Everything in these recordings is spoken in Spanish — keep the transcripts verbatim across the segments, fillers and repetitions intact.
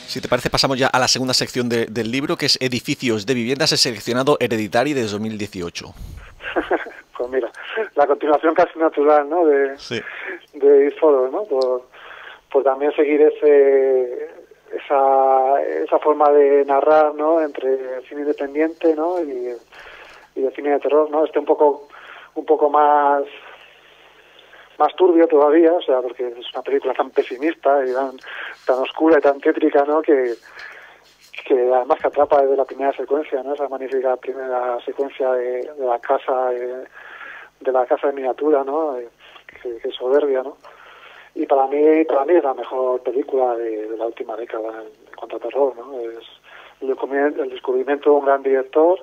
Si te parece, pasamos ya a la segunda sección de, del libro, que es Edificios de viviendas. He seleccionado Hereditary de dos mil dieciocho. Pues mira, la continuación casi natural, ¿no? De, sí. de It Follows, ¿no? Por, por también seguir ese esa esa forma de narrar, ¿no? Entre cine independiente, ¿no? Y, y de cine de terror, ¿no? Este un poco un poco más más turbio todavía, o sea, porque es una película tan pesimista y tan, tan oscura y tan tétrica, ¿no? Que que además que atrapa desde la primera secuencia, ¿no? Esa magnífica primera secuencia de, de la casa de, de la casa de miniatura, ¿no? Que, que es soberbia, ¿no? Y para mí para mí es la mejor película de, de la última década en cuanto a terror, ¿no? Es el descubrimiento, el descubrimiento de un gran director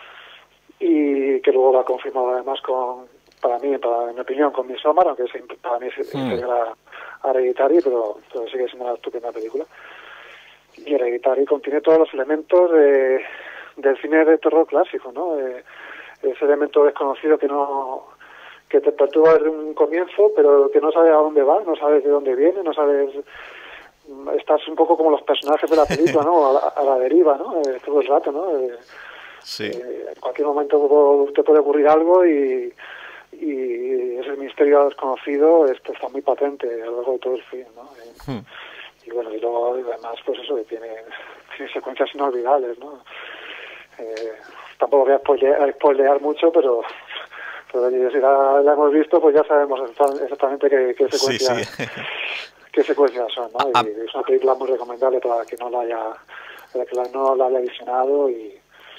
y que luego lo ha confirmado además con, para mí, para en mi opinión, con Midsommar, aunque es, para mí es inferior a Hereditary, pero, pero sigue siendo una estupenda película. Y Hereditary contiene todos los elementos de, del cine de terror clásico, ¿no? Eh, ese elemento desconocido que no que te perturba desde un comienzo, pero que no sabes a dónde va, no sabes de dónde viene, no sabes... Estás un poco como los personajes de la película, ¿no? A la, a la deriva, ¿no? Eh, todo el rato, ¿no? Eh, sí. eh, en cualquier momento te puede ocurrir algo y, y ese misterio desconocido esto está muy patente a lo largo de todo el film, ¿no? Eh, hmm. Y bueno, y luego además pues eso que tiene, tiene secuencias inolvidables, ¿no? Eh, tampoco voy a spoilear, a spoilear mucho, pero, pero si la, la hemos visto pues ya sabemos exactamente qué, qué secuencias sí, sí. qué secuencias son, ¿no? Ah, y es una película muy recomendable para que no la haya para que la, no la haya visionado y,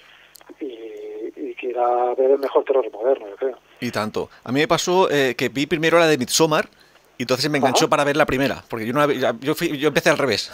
y, y quiera ver el mejor terror moderno, yo creo. Y tanto. A mí me pasó eh, que vi primero la de Midsommar. Y entonces me enganchó Ajá. para ver la primera, porque yo no la, yo, fui, yo empecé al revés.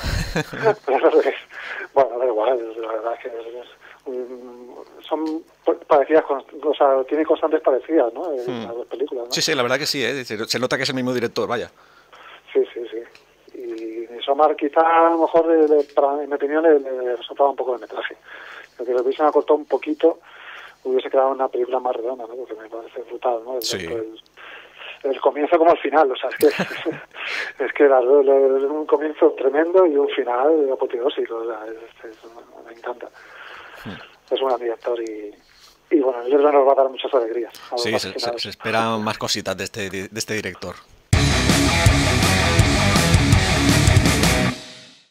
Bueno, da igual, la verdad es que es, um, son parecidas, o sea, tiene constantes parecidas, ¿no? En hmm. las dos películas, ¿no? Sí, sí, la verdad que sí, ¿eh? se, se nota que es el mismo director, vaya. Sí, sí, sí. Y Midsommar quizá a lo mejor, le, le, para, en mi opinión, le, le resultaba un poco de metraje. Porque lo hubiesen acortado un poquito, hubiese quedado una película más redonda, ¿no? Porque me parece brutal, ¿no? El, sí. el, el comienzo como el final, o sea, es que es que es un comienzo tremendo y un final apoteósico, o sea, es, es, me encanta. Hmm. Es un gran director y, y bueno, yo creo que nos va a dar muchas alegrías. Sí, se, se, se esperan más cositas de este, de este director.